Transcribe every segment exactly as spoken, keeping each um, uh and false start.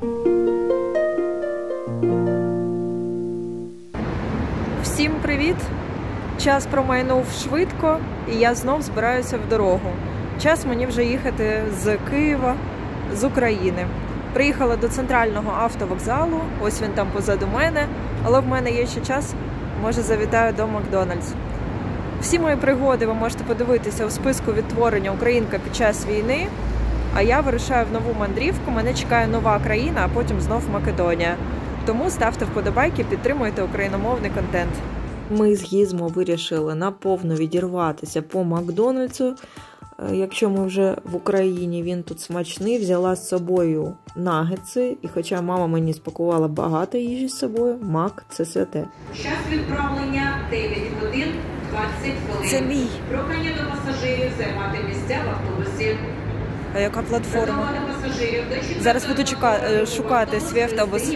Всім привіт! Час промайнув швидко і я знов збираюся в дорогу. Час мені вже їхати з Києва, з України. Приїхала до центрального автовокзалу, ось він там позаду мене, але в мене є ще час, може завітаю до Макдональдс. Всі мої пригоди ви можете подивитися у списку відтворення «Українка під час війни», а я вирушаю в нову мандрівку, мене чекає нова країна, а потім знов Македонія. Тому ставте вподобайки, підтримуйте україномовний контент. Ми з Гізмо вирішили наповну відірватися по Макдональдсу. Якщо ми вже в Україні, він тут смачний, взяла з собою нагетси. І хоча мама мені спакувала багато їжі з собою, Мак – це святе. Час відправлення дев'ять годин двадцять хвилин. Це мій. Прохання до пасажирів займати місця в автобусі. А яка платформа? Зараз буду чекати, шукати свій автобус.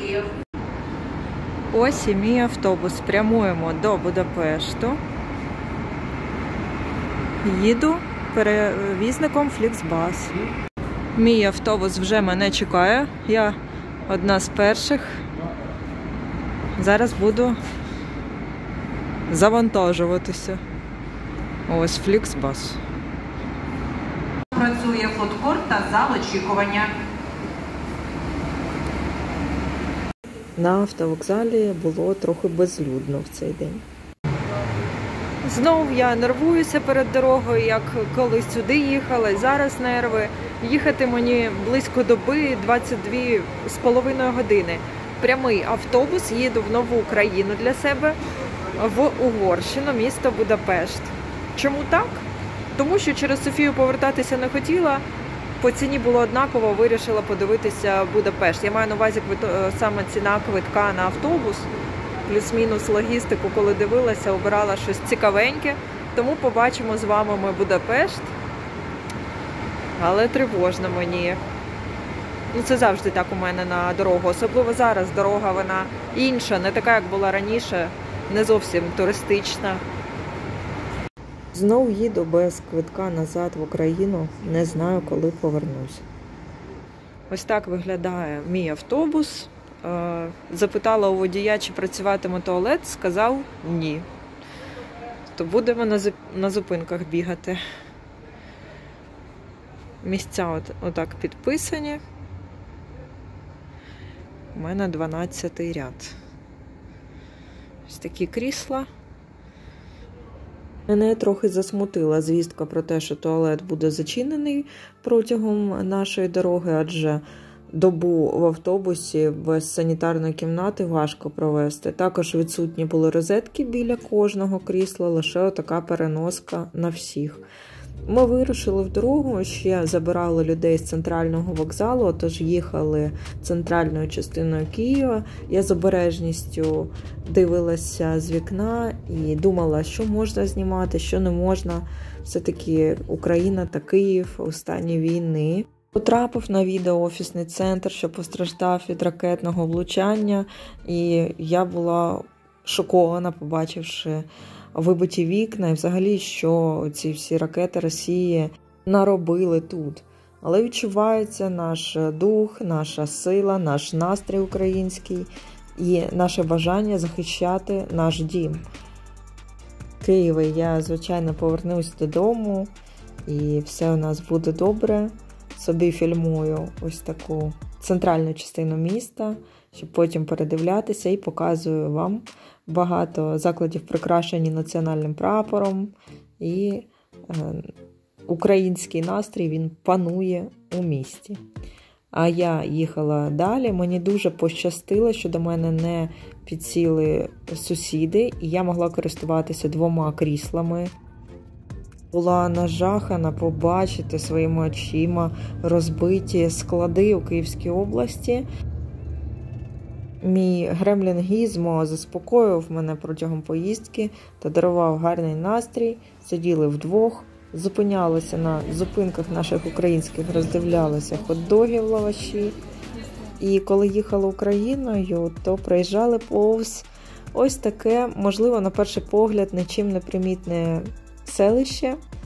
Ось і мій автобус. Прямуємо до Будапешту. Їду перевізником Фліксбас. Мій автобус вже мене чекає. Я одна з перших. Зараз буду завантажуватися. Ось Фліксбас. Працює фудкорт та зал очікування. На автовокзалі було трохи безлюдно в цей день. Знов я нервуюся перед дорогою, як коли сюди їхала, і зараз нерви. Їхати мені близько доби, двадцять дві з половиною години. Прямий автобус, їду в нову країну для себе, в Угорщину, місто Будапешт. Чому так? Тому що через Софію повертатися не хотіла, по ціні було однаково, вирішила подивитися Будапешт. Я маю на увазі саме ціна квитка на автобус, плюс-мінус логістику, коли дивилася, обирала щось цікавеньке. Тому побачимо з вами ми Будапешт, але тривожно мені. Ну, це завжди так у мене на дорогу, особливо зараз дорога вона інша, не така, як була раніше, не зовсім туристична. Знов їду без квитка назад в Україну, не знаю, коли повернусь. Ось так виглядає мій автобус. Запитала у водія, чи працюватиме туалет, сказав ні. То будемо на зупинках бігати. Місця от, отак підписані. У мене дванадцятий ряд. Ось такі крісла. Мене трохи засмутила звістка про те, що туалет буде зачинений протягом нашої дороги, адже добу в автобусі без санітарної кімнати важко провести. Також відсутні були розетки біля кожного крісла, лише отака переноска на всіх. Ми вирушили в дорогу, ще забирали людей з центрального вокзалу, тож їхали центральною частиною Києва. Я з обережністю дивилася з вікна і думала, що можна знімати, що не можна. Все-таки Україна та Київ у стані війни. Потрапив на відео офісний центр, що постраждав від ракетного влучання, і я була шокована, побачивши вибиті вікна і взагалі, що ці всі ракети Росії наробили тут. Але відчувається наш дух, наша сила, наш настрій український і наше бажання захищати наш дім. В Києві я, звичайно, повернусь додому і все у нас буде добре. Собі фільмую ось таку центральну частину міста, щоб потім передивлятися, і показую вам багато закладів, прикрашені національним прапором, і е, український настрій, він панує у місті. А я їхала далі, мені дуже пощастило, що до мене не підсіли сусіди, і я могла користуватися двома кріслами. Була нажахана побачити своїми очима розбиті склади у Київській області. Мій гремлін Гізмо заспокоїв мене протягом поїздки та дарував гарний настрій. Сиділи вдвох, зупинялися на зупинках наших українських, роздивлялися хот-догів, лаваші. І коли їхали Україною, то проїжджали повз ось таке, можливо, на перший погляд, нічим не примітне селище.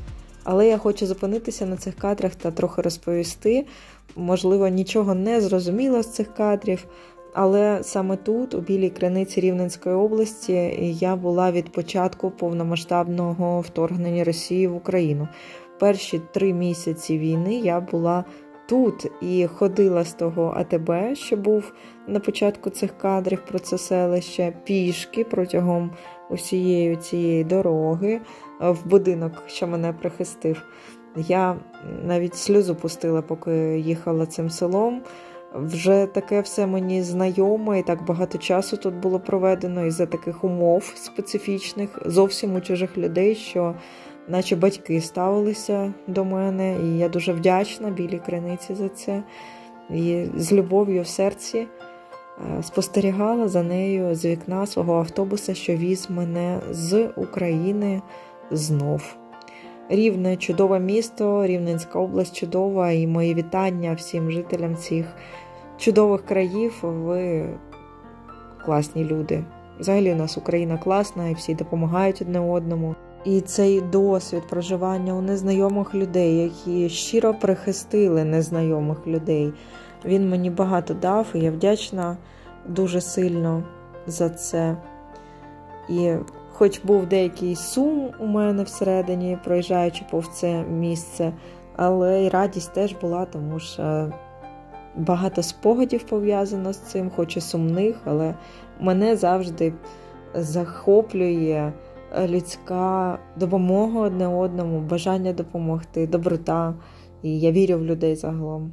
Але я хочу зупинитися на цих кадрах та трохи розповісти. Можливо, нічого не зрозуміло з цих кадрів, але саме тут, у Білій Криниці Рівненської області, я була від початку повномасштабного вторгнення Росії в Україну. Перші три місяці війни я була тут і ходила з того А Те Бе, що був на початку цих кадрів про це селище, пішки протягом усієї цієї дороги в будинок, що мене прихистив. Я навіть сльозу пустила, поки їхала цим селом. Вже таке все мені знайоме, і так багато часу тут було проведено із-за таких умов специфічних, зовсім у чужих людей, що наче батьки ставилися до мене, і я дуже вдячна Білій Криниці за це. І з любов'ю в серці спостерігала за нею з вікна свого автобуса, що віз мене з України знов. Рівне – чудове місто, Рівненська область чудова, і мої вітання всім жителям цих чудових країв. Ви класні люди. Взагалі у нас Україна класна, і всі допомагають одне одному. І цей досвід проживання у незнайомих людей, які щиро прихистили незнайомих людей, він мені багато дав, і я вдячна дуже сильно за це. І хоч був деякий сум у мене всередині, проїжджаючи повз це місце, але і радість теж була, тому що багато спогадів пов'язано з цим, хоч і сумних, але мене завжди захоплює людська допомога одне одному, бажання допомогти, доброта, і я вірю в людей загалом.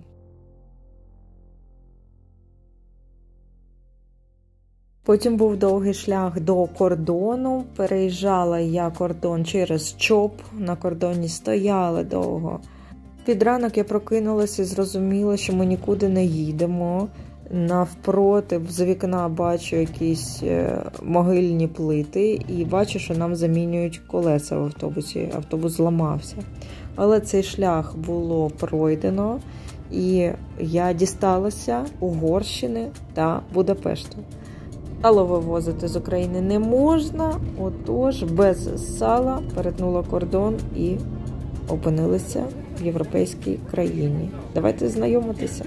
Потім був довгий шлях до кордону. Переїжджала я кордон через ЧОП, на кордоні стояла довго. Під ранок я прокинулася і зрозуміла, що ми нікуди не їдемо. Навпроти, з вікна бачу якісь могильні плити і бачу, що нам замінюють колеса в автобусі. Автобус зламався. Але цей шлях було пройдено, і я дісталася Угорщини та Будапешту. Сало вивозити з України не можна, отож без сала перетнула кордон і опинилася в європейській країні. Давайте знайомитися.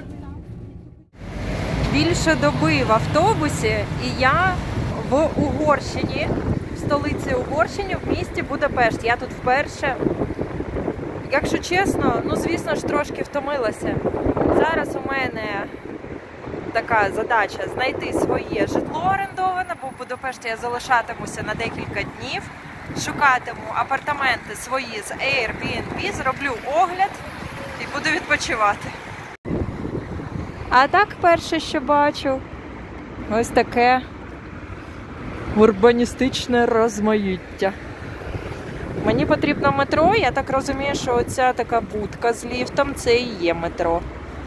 Більше доби в автобусі, і я в Угорщині, в столиці Угорщини, в місті Будапешт. Я тут вперше. Якщо чесно, ну звісно ж трошки втомилася. Зараз у мене така задача знайти своє житло орендоване, бо в Будапешті я залишатимуся на декілька днів, шукатиму апартаменти свої з Airbnb, зроблю огляд і буду відпочивати. А так перше, що бачу, ось таке урбаністичне розмаїття. Мені потрібно метро, я так розумію, що оця така будка з ліфтом – це і є метро.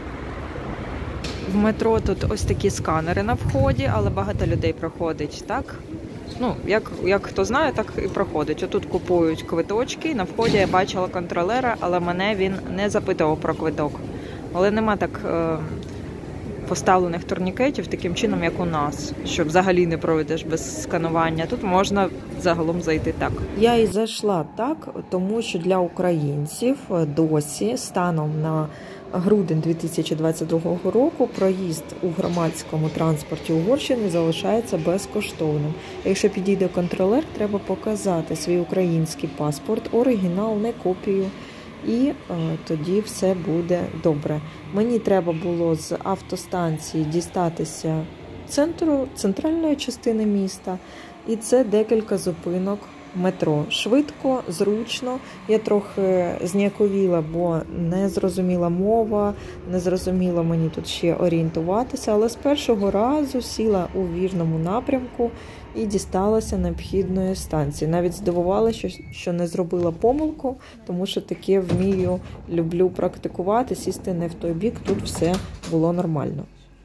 В метро тут ось такі сканери на вході, але багато людей проходить, так? Ну, як, як хто знає, так і проходить. Отут купують квиточки, на вході я бачила контролера, але мене він не запитував про квиток. Але нема так е, поставлених турнікетів таким чином, як у нас, що взагалі не пройдеш без сканування. Тут можна загалом зайти так. Я і зайшла так, тому що для українців досі станом на грудень дві тисячі двадцять другого року проїзд у громадському транспорті Угорщини залишається безкоштовним. Якщо підійде контролер, треба показати свій український паспорт, оригінал, не копію, і е, тоді все буде добре. Мені треба було з автостанції дістатися центру, центральної частини міста, і це декілька зупинок метро. Швидко, зручно. Я трохи зніяковіла, бо не зрозуміла мова, не зрозуміло мені тут ще орієнтуватися, але з першого разу сіла у вірному напрямку і дісталася необхідної станції. Навіть здивувалася, що, що не зробила помилку, тому що таке вмію, люблю практикувати, сісти не в той бік, тут все було нормально.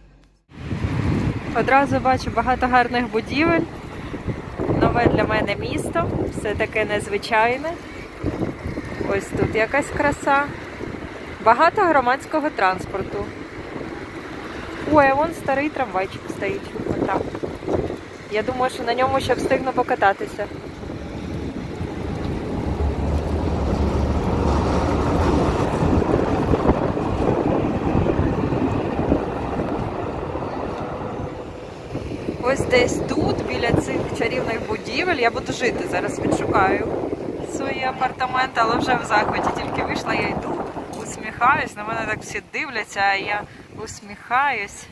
Одразу бачу багато гарних будівель. Нове для мене місто, все таке незвичайне. Ось тут якась краса. Багато громадського транспорту. Ой, а вон старий трамвайчик стоїть. Отак. Я думаю, що на ньому ще встигну покататися. ось десь тут, біля цих чарівних будівель, я буду жити. Зараз відшукаю свої апартаменти, але вже в захваті. Тільки вийшла, я йду, усміхаюсь, на мене так всі дивляться, а я усміхаюсь.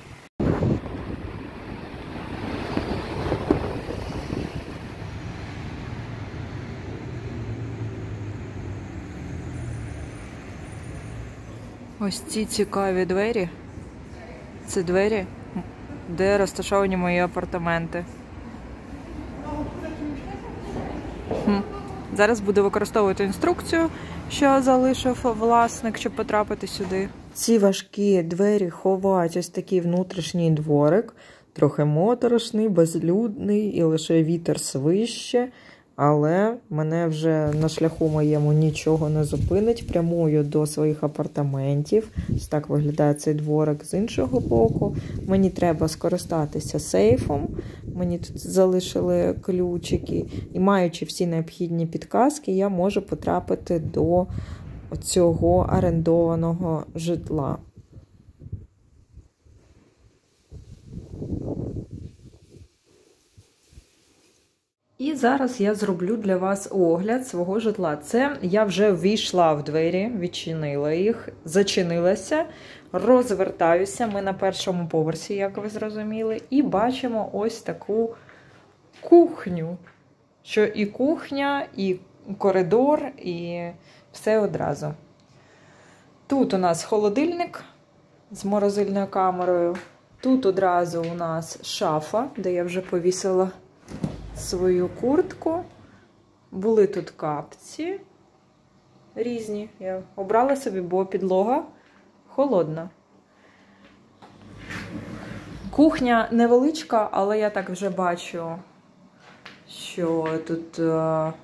Ось ці цікаві двері. Це двері, де розташовані мої апартаменти. Хм. Зараз буду використовувати інструкцію, що залишив власник, щоб потрапити сюди. Ці важкі двері ховають ось такий внутрішній дворик. Трохи моторошний, безлюдний і лише вітер свище. Але мене вже на шляху моєму нічого не зупинить. Прямую до своїх апартаментів. Ось так виглядає цей дворик з іншого боку. Мені треба скористатися сейфом. Мені тут залишили ключики. І маючи всі необхідні підказки, я можу потрапити до цього орендованого житла. І зараз я зроблю для вас огляд свого житла. Це я вже ввійшла в двері, відчинила їх, зачинилася, розвертаюся. Ми на першому поверсі, як ви зрозуміли, і бачимо ось таку кухню. Що і кухня, і коридор, і все одразу. Тут у нас холодильник з морозильною камерою. Тут одразу у нас шафа, де я вже повісила свою куртку. Були тут капці різні. Я обрала собі, бо підлога холодна. Кухня невеличка, але я так вже бачу, що тут е,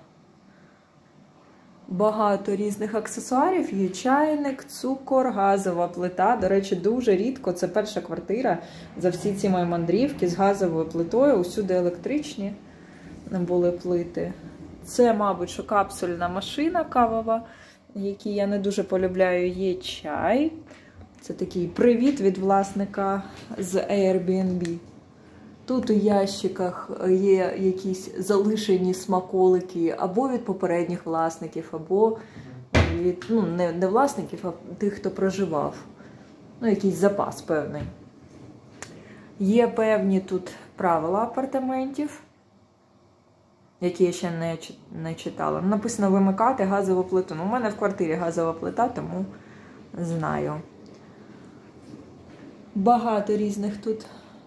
багато різних аксесуарів. Є чайник, цукор, газова плита. До речі, дуже рідко. Це перша квартира за всі ці мої мандрівки з газовою плитою. Усюди електричні були плити. Це, мабуть, що капсульна машина кавова, які я не дуже полюбляю. Є чай. Це такий привіт від власника з Airbnb. Тут у ящиках є якісь залишені смаколики або від попередніх власників, або від, ну, не, не власників, а тих, хто проживав. Ну, якийсь запас певний. Є певні тут правила апартаментів, які я ще не, не читала. Написано вимикати газову плиту. Ну, у мене в квартирі газова плита, тому знаю. Багато різних тут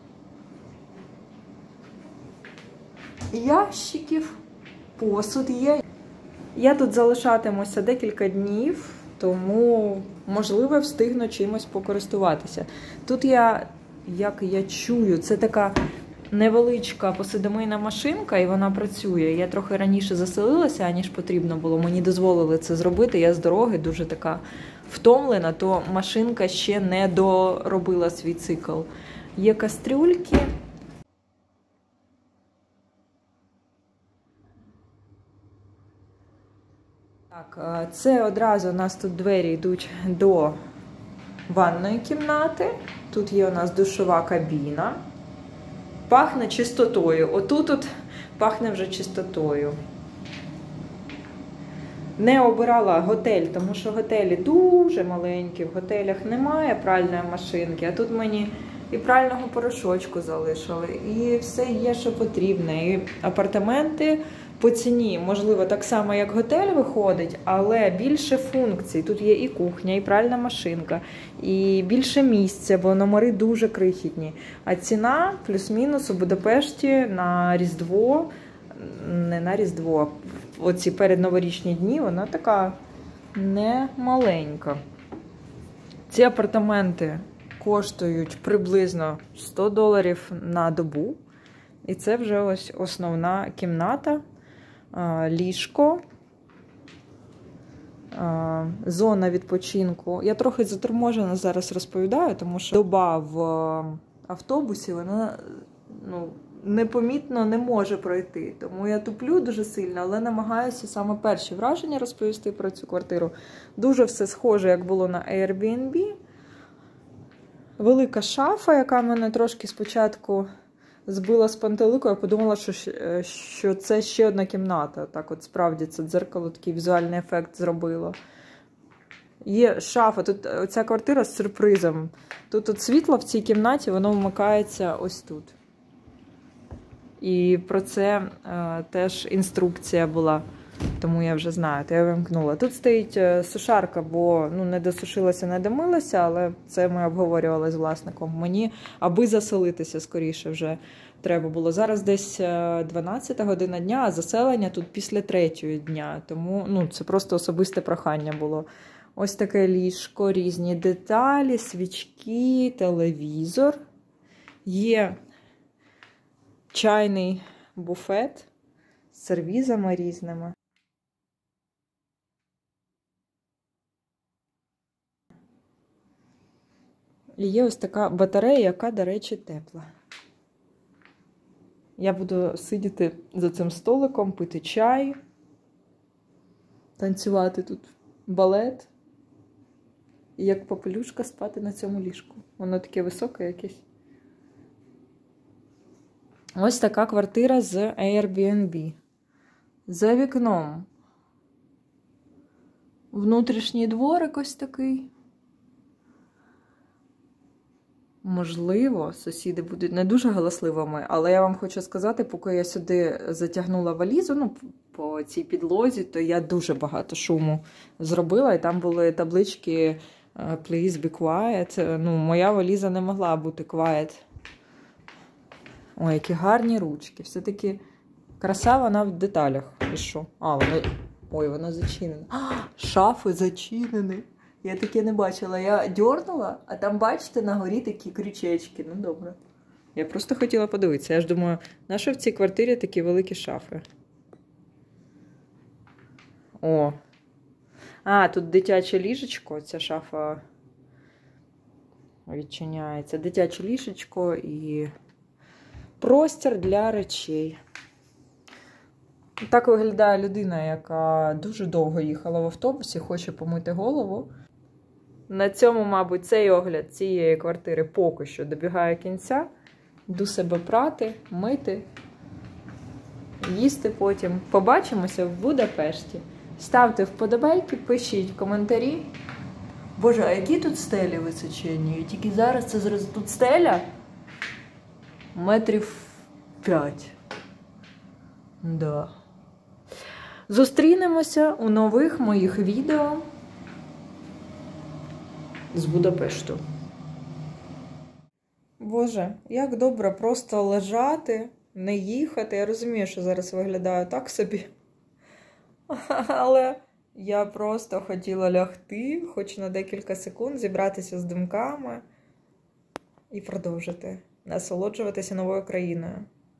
ящиків, посуд є. Я тут залишатимуся декілька днів, тому, можливо, встигну чимось покористуватися. Тут я, як я чую, це така невеличка посудомийна машинка, і вона працює. Я трохи раніше заселилася, аніж потрібно було. Мені дозволили це зробити. Я з дороги дуже така втомлена, то машинка ще не доробила свій цикл. Є кастрюльки. Так, це одразу у нас тут двері йдуть до ванної кімнати. Тут є у нас душова кабіна. Пахне чистотою. Отут от пахне вже чистотою. Не обирала готель, тому що готелі дуже маленькі. В готелях немає пральної машинки, а тут мені і прального порошочку залишили, і все є, що потрібне. І апартаменти по ціні, можливо, так само, як готель виходить, але більше функцій. Тут є і кухня, і пральна машинка, і більше місця, бо номери дуже крихітні. А ціна плюс-мінус у Будапешті на Різдво, не на Різдво, оці передноворічні дні, вона така не маленька. Ці апартаменти коштують приблизно сто доларів на добу. І це вже ось основна кімната, ліжко, зона відпочинку. Я трохи заторможена зараз розповідаю, тому що доба в автобусі, вона, ну, непомітно не може пройти. Тому я туплю дуже сильно, але намагаюся саме перші враження розповісти про цю квартиру. Дуже все схоже, як було на Airbnb. Велика шафа, яка мене трошки спочатку збила з пантелику, я подумала, що, що це ще одна кімната. Так от справді це дзеркало такий візуальний ефект зробило. Є шафа, тут ця квартира з сюрпризом. Тут от світло в цій кімнаті, воно вмикається ось тут. І про це е, теж інструкція була, тому я вже знаю, то я вимкнула. Тут стоїть сушарка, бо ну, не досушилася, не домилася, але це ми обговорювали з власником. Мені, аби заселитися скоріше вже треба було. Зараз десь дванадцята година дня, а заселення тут після третьої дня, тому ну, це просто особисте прохання було. Ось таке ліжко, різні деталі, свічки, телевізор. Є чайний буфет з сервізами різними. І є ось така батарея, яка, до речі, тепла. Я буду сидіти за цим столиком, пити чай, танцювати тут балет. І як попелюшка спати на цьому ліжку. Воно таке високе якесь. Ось така квартира з Airbnb. За вікном внутрішній дворик ось такий. Можливо, сусіди будуть не дуже галасливими, але я вам хочу сказати, поки я сюди затягнула валізу, ну, по цій підлозі, то я дуже багато шуму зробила, і там були таблички Please be quiet. Ну, моя валіза не могла бути quiet. Ой, які гарні ручки. Все-таки краса, вона в деталях. І що? А, вона... Ой, вона зачинена. А, шафи зачинені. Я таке не бачила. Я дьорнула, а там, бачите, на горі такі крючечки. Ну, добре. Я просто хотіла подивитися. Я ж думаю, на що в цій квартирі такі великі шафи? О. А, тут дитяче ліжечко. Ця шафа відчиняється. Дитяче ліжечко і простір для речей. Так виглядає людина, яка дуже довго їхала в автобусі, хоче помити голову. На цьому, мабуть, цей огляд цієї квартири поки що добігає кінця. Йду себе прати, мити, їсти потім. Побачимося в Будапешті. Ставте вподобайки, пишіть коментарі. Боже, а які тут стелі височенні? Тільки зараз це зараз тут стеля метрів п'ять. Да. Зустрінемося у нових моїх відео з Будапешту. Боже, як добре просто лежати, не їхати. Я розумію, що зараз виглядаю так собі. Але я просто хотіла лягти, хоч на декілька секунд, зібратися з думками і продовжити насолоджуватися новою країною.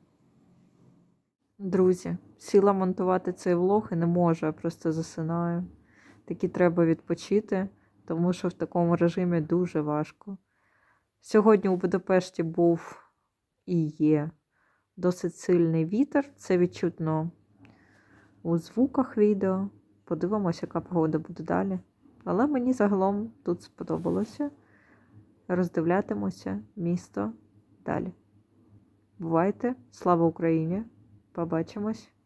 Друзі, сіла монтувати цей влог і не можу, я просто засинаю. Таки треба відпочити, тому що в такому режимі дуже важко. Сьогодні у Будапешті був і є досить сильний вітер. Це відчутно у звуках відео. Подивимося, яка погода буде далі. Але мені загалом тут сподобалося. Роздивлятимуся місто далі. Бувайте! Слава Україні! Побачимось!